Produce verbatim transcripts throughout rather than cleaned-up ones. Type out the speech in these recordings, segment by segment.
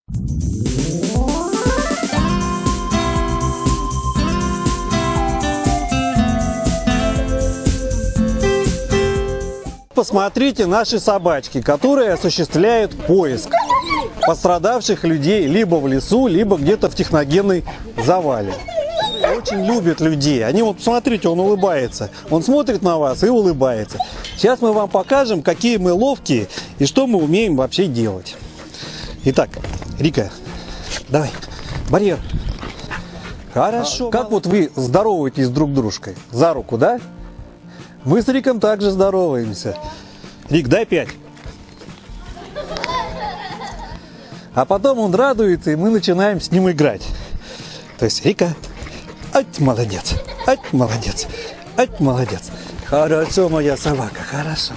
Посмотрите наши собачки, которые осуществляют поиск пострадавших людей либо в лесу, либо где-то в техногенной завале. Очень любят людей. Они вот, посмотрите, он улыбается. Он смотрит на вас и улыбается. Сейчас мы вам покажем, какие мы ловкие и что мы умеем вообще делать. Итак, Рика, давай, барьер. Хорошо. Как вот вы здороваетесь друг с дружкой? За руку, да? Мы с Риком также здороваемся. Рик, дай пять. А потом он радуется, и мы начинаем с ним играть. То есть, Рика, ать, молодец, ать, молодец, ать, молодец. Хорошо, моя собака, хорошо.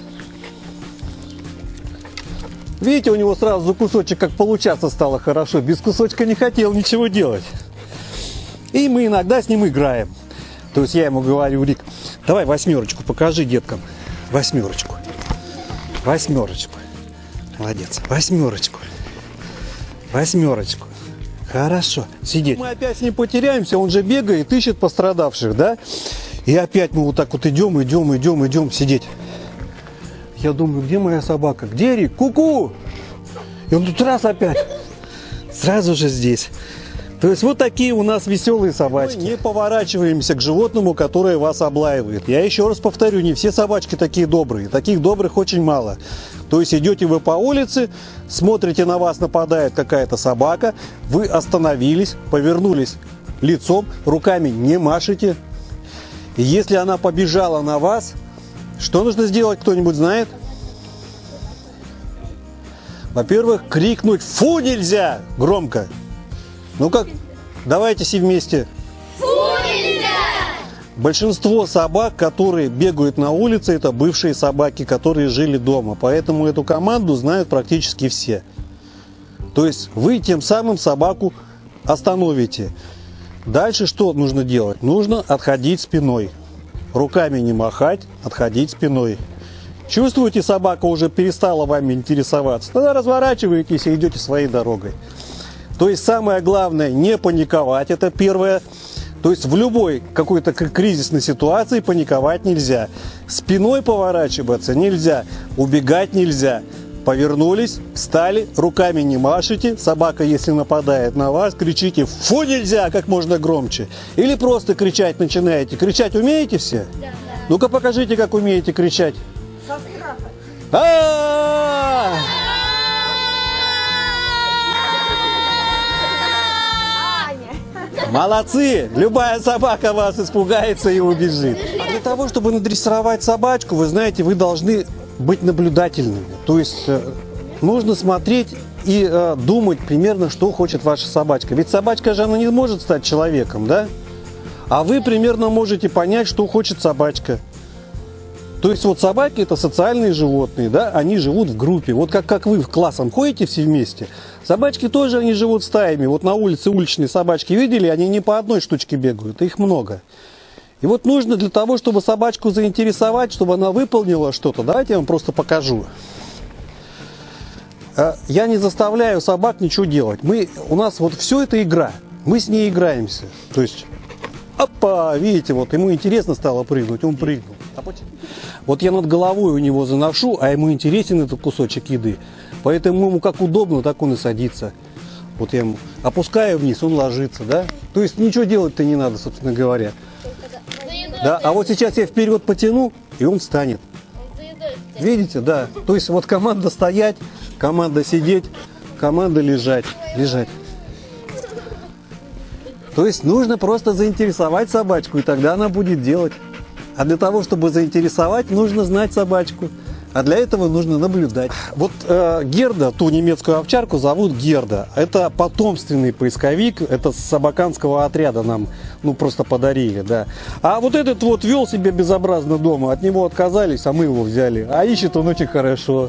Видите, у него сразу за кусочек как получаться стало хорошо. Без кусочка не хотел ничего делать. И мы иногда с ним играем. То есть я ему говорю: Рик, давай восьмерочку покажи деткам. Восьмерочку. Восьмерочку. Молодец. Восьмерочку. Восьмерочку. Хорошо. Сидеть. Мы опять с ним потеряемся. Он же бегает, ищет пострадавших, да? И опять мы вот так вот идем, идем, идем, идем. Сидеть. Я думаю, где моя собака? Где Рик? Ку-ку! И он тут раз опять. Сразу же здесь. То есть вот такие у нас веселые собачки. Мы не поворачиваемся к животному, которое вас облаивает. Я еще раз повторю, не все собачки такие добрые. Таких добрых очень мало. То есть идете вы по улице, смотрите, на вас нападает какая-то собака, вы остановились, повернулись лицом, руками не машите. И если она побежала на вас, что нужно сделать, кто-нибудь знает? Во-первых, крикнуть «Фу, нельзя!» громко. Ну как, давайте все вместе. Фу, нельзя! Большинство собак, которые бегают на улице, это бывшие собаки, которые жили дома. Поэтому эту команду знают практически все. То есть вы тем самым собаку остановите. Дальше что нужно делать? Нужно отходить спиной. Руками не махать, отходить спиной. Чувствуете, собака уже перестала вами интересоваться? Тогда разворачиваетесь и идете своей дорогой. То есть самое главное не паниковать, это первое. То есть в любой какой-то кризисной ситуации паниковать нельзя. Спиной поворачиваться нельзя, убегать нельзя. Повернулись, встали, руками не машите. Собака, если нападает на вас, кричите «Фу, нельзя!» как можно громче. Или просто кричать начинаете. Кричать умеете все? Да. Ну-ка покажите, как умеете кричать. Со страха. А-а-а! Молодцы! Любая собака вас испугается и убежит. А для того, чтобы надрессировать собачку, вы знаете, вы должны быть наблюдательными. То есть э, нужно смотреть и э, думать примерно, что хочет ваша собачка. Ведь собачка же, она не может стать человеком, да? А вы примерно можете понять, что хочет собачка. То есть вот собаки — это социальные животные, да? Они живут в группе. Вот как, как вы в классом ходите все вместе, собачки тоже, они живут стаями. Вот на улице уличные собачки видели, они не по одной штучке бегают, их много. И вот нужно для того, чтобы собачку заинтересовать, чтобы она выполнила что-то, давайте я вам просто покажу. Я не заставляю собак ничего делать. Мы, у нас вот все это игра, мы с ней играемся. То есть, опа, видите, вот ему интересно стало прыгнуть, он прыгнул. Вот я над головой у него заношу, а ему интересен этот кусочек еды. Поэтому ему как удобно, так он и садится. Вот я ему опускаю вниз, он ложится, да? То есть ничего делать-то не надо, собственно говоря. Да, а вот сейчас я вперед потяну, и он встанет. Видите, да. То есть вот команда стоять, команда сидеть, команда лежать, лежать. То есть нужно просто заинтересовать собачку, и тогда она будет делать. А для того, чтобы заинтересовать, нужно знать собачку. А для этого нужно наблюдать. Вот э, Герда, ту немецкую овчарку, зовут Герда. Это потомственный поисковик. Это с собаканского отряда нам ну, просто подарили. Да. А вот этот вот вел себя безобразно дома. От него отказались, а мы его взяли. А ищет он очень хорошо.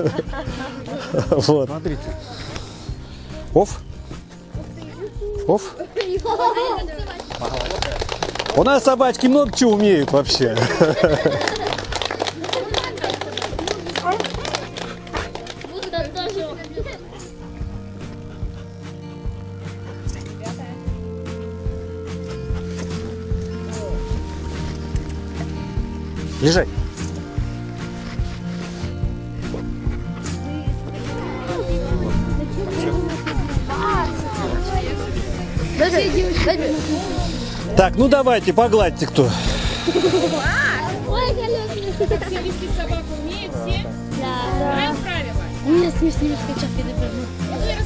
Вот. Смотрите. Оф. Оф. У нас собачки много чего умеют вообще. Лежать. Так, ну давайте, погладьте кто. Все вести собаку умеют все? Да. Знаем правила? У меня смешные скачки, например.